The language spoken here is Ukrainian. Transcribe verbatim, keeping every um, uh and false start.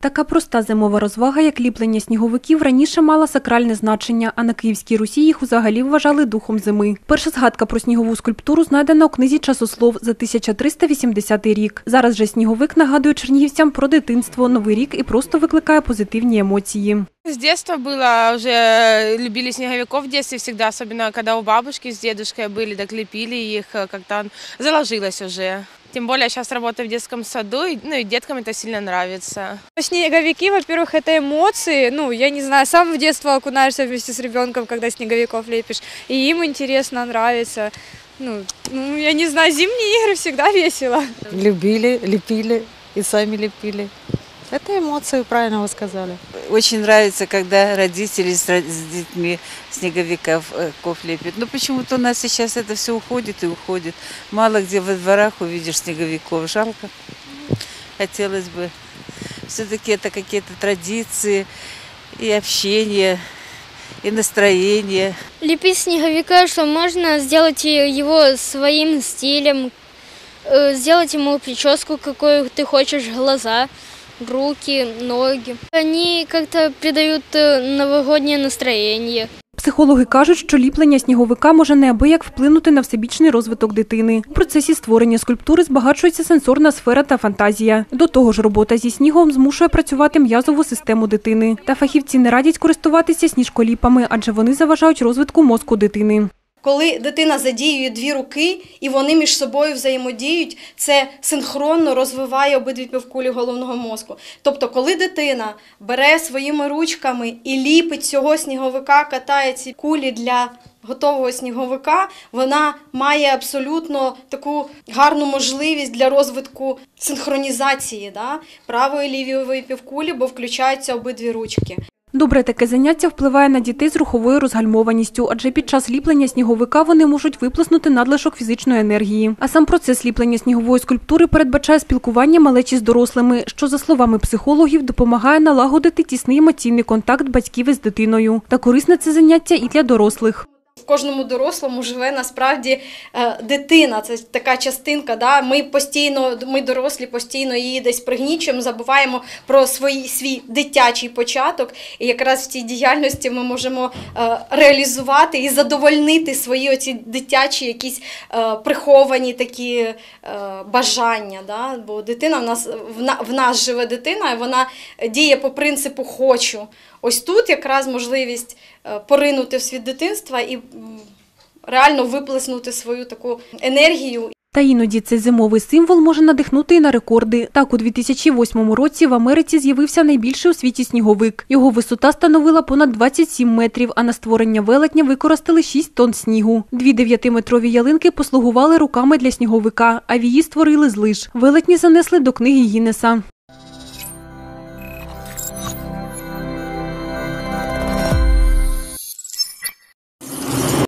Така проста зимова розвага, як ліплення сніговиків, раніше мала сакральне значення, а на Київській Русі їх взагалі вважали духом зими. Перша згадка про снігову скульптуру знайдена у книзі «Часослов» за тисяча триста вісімдесятий рік. Зараз же сніговик нагадує чернігівцям про дитинство, Новий рік і просто викликає позитивні емоції. С детства было, уже любили снеговиков в детстве всегда, особенно когда у бабушки с дедушкой были, так лепили их, как-то заложилось уже. Тем более сейчас работаю в детском саду, ну и деткам это сильно нравится. Снеговики, во-первых, это эмоции, ну, я не знаю, сам в детство окунаешься вместе с ребенком, когда снеговиков лепишь, и им интересно, нравится. Ну, ну, я не знаю, зимние игры всегда весело. Любили, лепили и сами лепили. Это эмоции, правильно вы сказали. Очень нравится, когда родители с детьми снеговиков лепят. Но почему-то у нас сейчас это все уходит и уходит. Мало где во дворах увидишь снеговиков. Жалко. Хотелось бы. Все-таки это какие-то традиции и общение, и настроение. Лепить снеговика, что можно сделать его своим стилем, сделать ему прическу, какую ты хочешь, глаза, руки, ноги. Они как-то придают новогоднее настроение. Психологи кажуть, що ліплення сніговика може неабияк вплинути на всебічний розвиток дитини. У процесі створення скульптури збагачується сенсорна сфера та фантазія. До того ж, робота зі снігом змушує працювати м'язову систему дитини. Та фахівці не радять користуватися сніжколіпами, адже вони заважають розвитку мозку дитини. Коли дитина задіює дві руки і вони між собою взаємодіють, це синхронно розвиває обидві півкулі головного мозку. Тобто, коли дитина бере своїми ручками і ліпить цього сніговика, катає ці кулі для готового сніговика, вона має абсолютно таку гарну можливість для розвитку синхронізації, да, правої і лівої півкулі, бо включаються обидві ручки. Добре таке заняття впливає на дітей з руховою розгальмованістю, адже під час ліплення сніговика вони можуть виплеснути надлишок фізичної енергії. А сам процес ліплення снігової скульптури передбачає спілкування малечі з дорослими, що, за словами психологів, допомагає налагодити тісний емоційний контакт батьків із дитиною. Та корисне це заняття і для дорослих. В кожному дорослому живе насправді дитина, це така частинка, да? Ми постійно, ми дорослі постійно її десь пригнічуємо, забуваємо про свій, свій дитячий початок, і якраз в цій діяльності ми можемо реалізувати і задовольнити свої оці дитячі якісь приховані такі бажання, да? Бо дитина в нас, в нас живе дитина, і вона діє по принципу «хочу». Ось тут якраз можливість поринути в світ дитинства і реально виплеснути свою таку енергію. Та іноді цей зимовий символ може надихнути і на рекорди. Так, у дві тисячі восьмому році в Америці з'явився найбільший у світі сніговик. Його висота становила понад двадцять сім метрів, а на створення велетня використали шість тонн снігу. Дві дев'ятиметрові ялинки послугували руками для сніговика, а вії створили з лиж. Велетні занесли до книги Гіннеса.